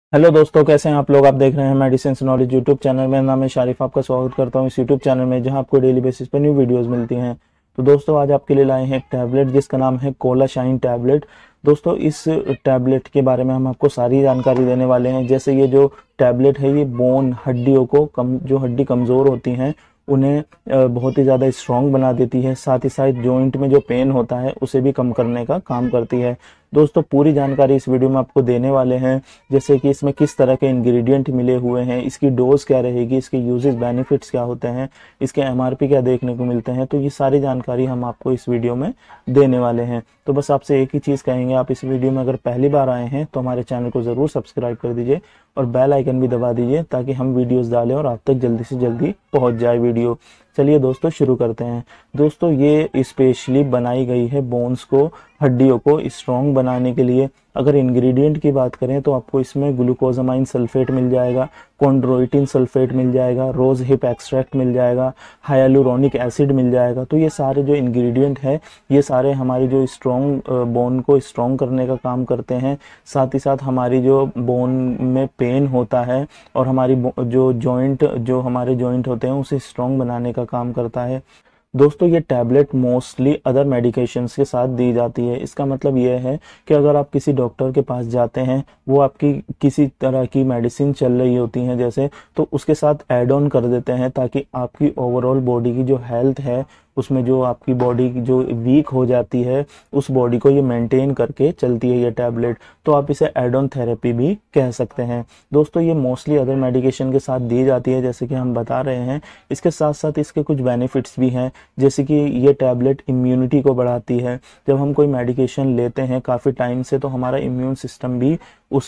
Hello दोस्तों, कैसे हैं आप लोग। आप देख रहे हैं मेडिसिन नॉलेज यूट्यूब चैनल। मेरा नाम है शारिफ। आपका स्वागत करता हूं इस यूट्यूब चैनल में, जहां आपको डेली बेसिस पर न्यू वीडियोस मिलती हैं। तो दोस्तों, आज आपके लिए लाए हैं एक टैबलेट जिसका नाम है कोलाशाइन टैबलेट। दोस्तों, इस टैबलेट के बारे में हम आपको सारी जानकारी देने वाले हैं। जैसे ये जो टैबलेट है, ये बोन हड्डियों को जो हड्डी कमज़ोर होती हैं उन्हें बहुत ही ज़्यादा स्ट्रॉन्ग बना देती है। साथ ही साथ जॉइंट में जो पेन होता है उसे भी कम करने का काम करती है। दोस्तों, पूरी जानकारी इस वीडियो में आपको देने वाले हैं। जैसे कि इसमें किस तरह के इंग्रेडिएंट मिले हुए हैं, इसकी डोज क्या रहेगी, इसके यूजेस बेनिफिट्स क्या होते हैं, इसके एमआरपी क्या देखने को मिलते हैं। तो ये सारी जानकारी हम आपको इस वीडियो में देने वाले हैं। तो बस आपसे एक ही चीज़ कहेंगे, आप इस वीडियो में अगर पहली बार आए हैं तो हमारे चैनल को ज़रूर सब्सक्राइब कर दीजिए और बेल आइकन भी दबा दीजिए, ताकि हम वीडियोस डालें और आप तक जल्दी से जल्दी पहुंच जाए वीडियो। चलिए दोस्तों, शुरू करते हैं। दोस्तों, ये स्पेशली बनाई गई है बोन्स को, हड्डियों को स्ट्रॉन्ग बनाने के लिए। अगर इंग्रेडिएंट की बात करें तो आपको इसमें ग्लूकोजामाइन सल्फेट मिल जाएगा, कॉन्ड्रोइटिन सल्फेट मिल जाएगा, रोज हिप एक्सट्रैक्ट मिल जाएगा, हाइलुरोनिक एसिड मिल जाएगा। तो ये सारे जो इंग्रेडिएंट है, ये सारे हमारी जो स्ट्रॉन्ग बोन को स्ट्रॉन्ग करने का काम करते हैं। साथ ही साथ हमारी जो बोन में पेन होता है और हमारी जो हमारे जॉइंट होते हैं उसे स्ट्रॉन्ग बनाने का काम करता है। दोस्तों, ये टैबलेट मोस्टली अदर मेडिकेशंस के साथ दी जाती है। इसका मतलब ये है कि अगर आप किसी डॉक्टर के पास जाते हैं, वो आपकी किसी तरह की मेडिसिन चल रही होती हैं जैसे, तो उसके साथ ऐड ऑन कर देते हैं, ताकि आपकी ओवरऑल बॉडी की जो हेल्थ है, उसमें जो आपकी बॉडी जो वीक हो जाती है, उस बॉडी को ये मेंटेन करके चलती है ये टैबलेट। तो आप इसे एड ऑन थेरेपी भी कह सकते हैं। दोस्तों, ये मोस्टली अदर मेडिकेशन के साथ दी जाती है, जैसे कि हम बता रहे हैं। इसके साथ साथ इसके कुछ बेनिफिट्स भी हैं, जैसे कि ये टैबलेट इम्यूनिटी को बढ़ाती है। जब हम कोई मेडिकेशन लेते हैं काफ़ी टाइम से, तो हमारा इम्यून सिस्टम भी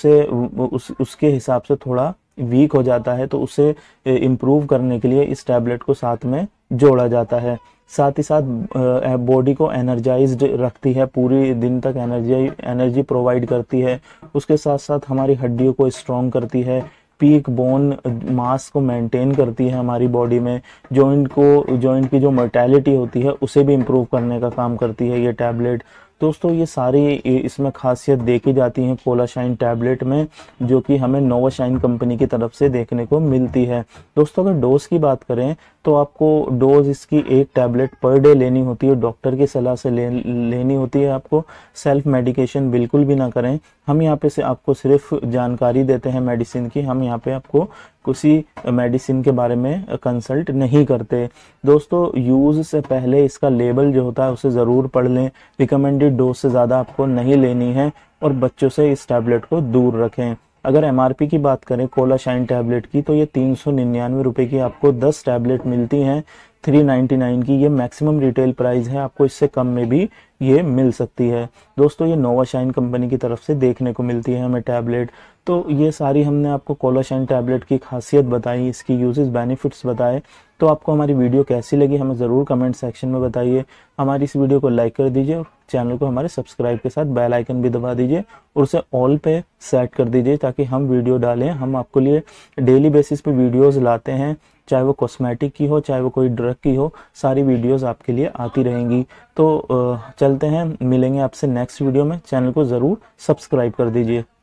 उसके हिसाब से थोड़ा वीक हो जाता है। तो उसे इम्प्रूव करने के लिए इस टैबलेट को साथ में जोड़ा जाता है। साथ ही साथ बॉडी को एनर्जाइज्ड रखती है, पूरी दिन तक एनर्जी प्रोवाइड करती है। उसके साथ साथ हमारी हड्डियों को स्ट्रॉन्ग करती है, पीक बोन मास को मेंटेन करती है हमारी बॉडी में। जॉइंट की जो मोर्टेलिटी होती है उसे भी इम्प्रूव करने का काम करती है ये टैबलेट। दोस्तों, ये सारी इसमें खासियत देखी जाती है कोलाशाइन टैबलेट में, जो कि हमें नोवाशाइन कंपनी की तरफ से देखने को मिलती है। दोस्तों, अगर डोज की बात करें तो आपको डोज इसकी एक टैबलेट पर डे लेनी होती है, डॉक्टर की सलाह से लेनी होती है। आपको सेल्फ मेडिकेशन बिल्कुल भी ना करें। हम यहाँ पे से आपको सिर्फ जानकारी देते हैं मेडिसिन की, हम यहाँ पे आपको किसी मेडिसिन के बारे में कंसल्ट नहीं करते। दोस्तों, यूज़ से पहले इसका लेबल जो होता है उसे ज़रूर पढ़ लें। रिकमेंडेड डोज से ज़्यादा आपको नहीं लेनी है और बच्चों से इस टैबलेट को दूर रखें। अगर एमआरपी की बात करें कोलाशाइन टैबलेट की, तो ये 399 रुपये की आपको 10 टैबलेट मिलती हैं। 399 की ये मैक्सिमम रिटेल प्राइस है, आपको इससे कम में भी ये मिल सकती है। दोस्तों, ये नोवाशाइन कंपनी की तरफ से देखने को मिलती है हमें टैबलेट। तो ये सारी हमने आपको कोलाशाइन टैबलेट की खासियत बताई, इसकी यूजेस बेनिफिट्स बताए। तो आपको हमारी वीडियो कैसी लगी हमें ज़रूर कमेंट सेक्शन में बताइए। हमारी इस वीडियो को लाइक कर दीजिए और चैनल को हमारे सब्सक्राइब के साथ बेल आइकन भी दबा दीजिए और उसे ऑल पे सेट कर दीजिए, ताकि हम वीडियो डालें। हम आपके लिए डेली बेसिस पे वीडियोस लाते हैं, चाहे वो कॉस्मेटिक की हो, चाहे वो कोई ड्रग की हो, सारी वीडियोस आपके लिए आती रहेंगी। तो चलते हैं, मिलेंगे आपसे नेक्स्ट वीडियो में। चैनल को ज़रूर सब्सक्राइब कर दीजिए।